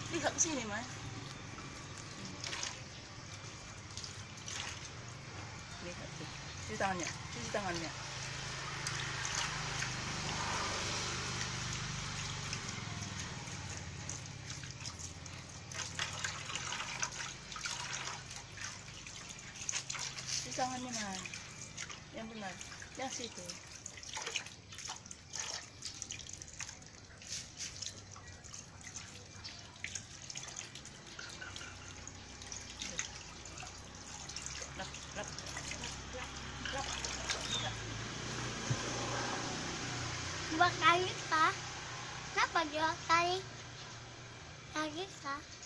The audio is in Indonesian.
Lihat ke sini, Mas. Lihat tuh. Cuci tangannya. Cuci tangannya. Cuci tangannya, Mas. Yang benar. Yang situ. Dua kali kah? Kenapa dua kali? Lagi kah?